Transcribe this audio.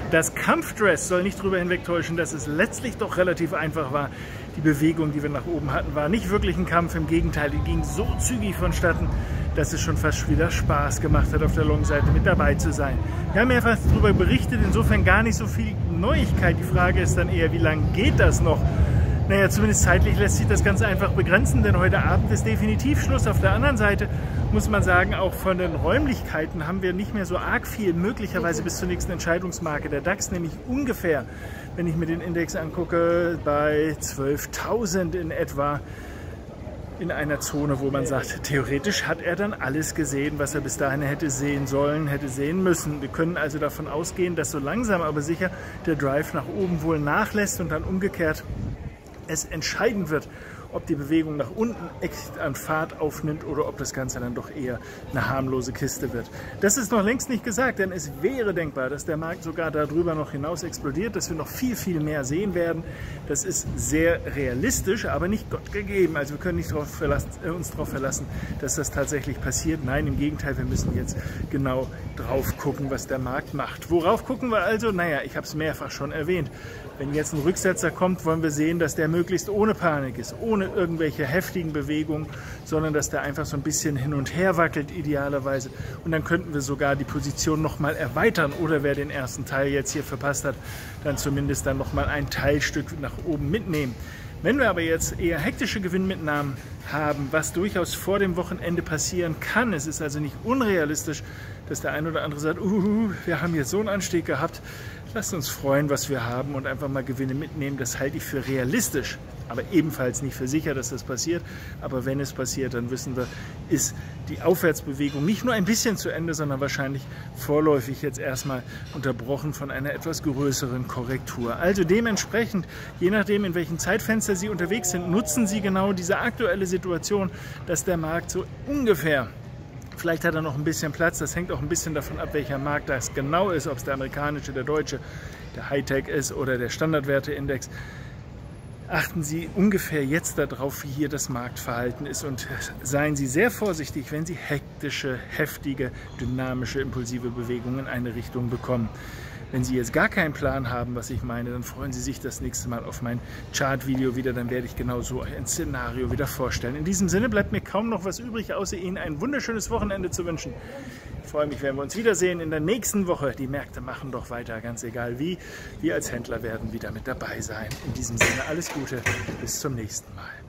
Das Kampfdress soll nicht darüber hinwegtäuschen, dass es letztlich doch relativ einfach war. Die Bewegung, die wir nach oben hatten, war nicht wirklich ein Kampf. Im Gegenteil, die ging so zügig vonstatten, dass es schon fast wieder Spaß gemacht hat, auf der Long-Seite mit dabei zu sein. Wir haben mehrfach darüber berichtet, insofern gar nicht so viel Neuigkeit. Die Frage ist dann eher, wie lange geht das noch? Naja, zumindest zeitlich lässt sich das ganz einfach begrenzen, denn heute Abend ist definitiv Schluss. Auf der anderen Seite muss man sagen, auch von den Räumlichkeiten haben wir nicht mehr so arg viel, möglicherweise bis zur nächsten Entscheidungsmarke. Der DAX nämlich ungefähr, wenn ich mir den Index angucke, bei 12.000 in etwa, in einer Zone, wo man sagt, theoretisch hat er dann alles gesehen, was er bis dahin hätte sehen sollen, hätte sehen müssen. Wir können also davon ausgehen, dass so langsam aber sicher der Drive nach oben wohl nachlässt und dann umgekehrt es entscheiden wird, ob die Bewegung nach unten echt an Fahrt aufnimmt oder ob das Ganze dann doch eher eine harmlose Kiste wird. Das ist noch längst nicht gesagt, denn es wäre denkbar, dass der Markt sogar darüber noch hinaus explodiert, dass wir noch viel, viel mehr sehen werden. Das ist sehr realistisch, aber nicht Gott gegeben. Also wir können nicht uns darauf verlassen, dass das tatsächlich passiert. Nein, im Gegenteil, wir müssen jetzt genau drauf gucken, was der Markt macht. Worauf gucken wir also? Naja, ich habe es mehrfach schon erwähnt. Wenn jetzt ein Rücksetzer kommt, wollen wir sehen, dass der möglichst ohne Panik ist, ohne irgendwelche heftigen Bewegungen, sondern dass der einfach so ein bisschen hin und her wackelt, idealerweise. Und dann könnten wir sogar die Position nochmal erweitern oder wer den ersten Teil jetzt hier verpasst hat, dann zumindest dann nochmal ein Teilstück nach oben mitnehmen. Wenn wir aber jetzt eher hektische Gewinnmitnahmen haben, was durchaus vor dem Wochenende passieren kann, es ist also nicht unrealistisch, dass der ein oder andere sagt, wir haben jetzt so einen Anstieg gehabt, lasst uns freuen, was wir haben und einfach mal Gewinne mitnehmen. Das halte ich für realistisch, aber ebenfalls nicht für sicher, dass das passiert. Aber wenn es passiert, dann wissen wir, ist die Aufwärtsbewegung nicht nur ein bisschen zu Ende, sondern wahrscheinlich vorläufig jetzt erstmal unterbrochen von einer etwas größeren Korrektur. Also dementsprechend, je nachdem, in welchem Zeitfenster Sie unterwegs sind, nutzen Sie genau diese aktuelle Situation, dass der Markt so ungefähr, vielleicht hat er noch ein bisschen Platz, das hängt auch ein bisschen davon ab, welcher Markt das genau ist, ob es der amerikanische, der deutsche, der Hightech ist oder der Standardwerteindex. Achten Sie ungefähr jetzt darauf, wie hier das Marktverhalten ist und seien Sie sehr vorsichtig, wenn Sie hektische, heftige, dynamische, impulsive Bewegungen in eine Richtung bekommen. Wenn Sie jetzt gar keinen Plan haben, was ich meine, dann freuen Sie sich das nächste Mal auf mein Chart-Video wieder. Dann werde ich genau so ein Szenario wieder vorstellen. In diesem Sinne bleibt mir kaum noch was übrig, außer Ihnen ein wunderschönes Wochenende zu wünschen. Ich freue mich, wenn wir uns wiedersehen in der nächsten Woche. Die Märkte machen doch weiter, ganz egal wie. Wir als Händler werden wieder mit dabei sein. In diesem Sinne alles Gute, bis zum nächsten Mal.